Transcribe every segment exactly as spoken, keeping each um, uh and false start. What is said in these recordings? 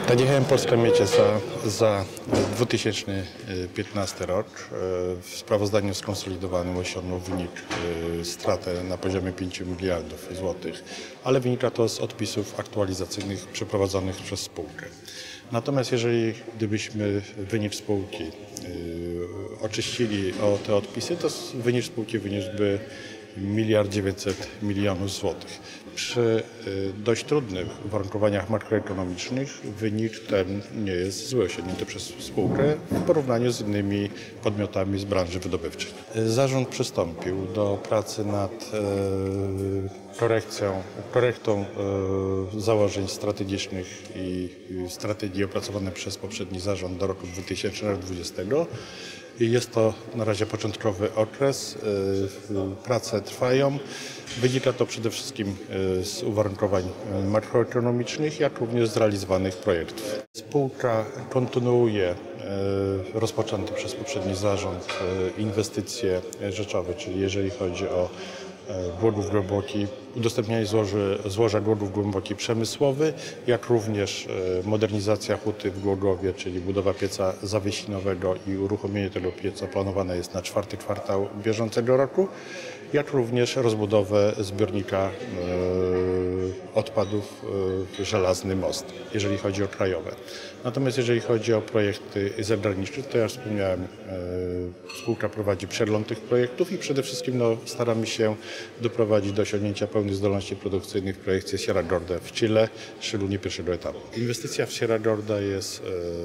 Nadjechałem Polską Miecie za, za dwa tysiące piętnasty rok. W sprawozdaniu skonsolidowanym osiągnął wynik stratę na poziomie pięciu miliardów złotych, ale wynika to z odpisów aktualizacyjnych przeprowadzonych przez spółkę. Natomiast jeżeli gdybyśmy wynik spółki oczyścili o te odpisy, to wynik spółki wyniósłby miliard dziewięćset milionów złotych. Przy dość trudnych uwarunkowaniach makroekonomicznych wynik ten nie jest zły, osiągnięty przez spółkę w porównaniu z innymi podmiotami z branży wydobywczej. Zarząd przystąpił do pracy nad korekcją, korektą założeń strategicznych i strategii opracowanych przez poprzedni zarząd do roku dwa tysiące dwudziestego. Jest to na razie początkowy okres, prace trwają. Wynika to przede wszystkim z uwarunkowań makroekonomicznych, jak również z zrealizowanych projektów. Spółka kontynuuje rozpoczęte przez poprzedni zarząd inwestycje rzeczowe, czyli jeżeli chodzi o Głogów Głęboki, udostępnianie złoży, złoża Głogów Głęboki przemysłowy, jak również modernizacja huty w Głogowie, czyli budowa pieca zawiesinowego i uruchomienie tego pieca planowane jest na czwarty kwartał bieżącego roku, jak również rozbudowę zbiornika odpadów Żelazny Most, jeżeli chodzi o krajowe. Natomiast jeżeli chodzi o projekty zagraniczne, to jak wspomniałem, spółka prowadzi przegląd tych projektów i przede wszystkim no, staramy się doprowadzić do osiągnięcia pełnych zdolności produkcyjnych w projekcie Sierra Gorda w Chile, szczególnie pierwszego etapu. Inwestycja w Sierra Gorda jest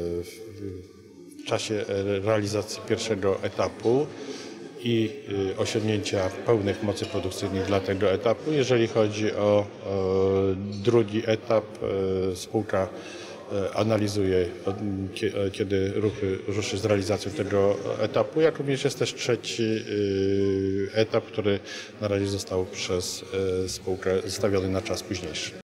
w czasie realizacji pierwszego etapu i osiągnięcia pełnych mocy produkcyjnych dla tego etapu. Jeżeli chodzi o, o drugi etap, spółka analizuje, kiedy ruchy ruszy z realizacją tego etapu, jak również jest też trzeci etap, który na razie został przez spółkę zostawiony na czas późniejszy.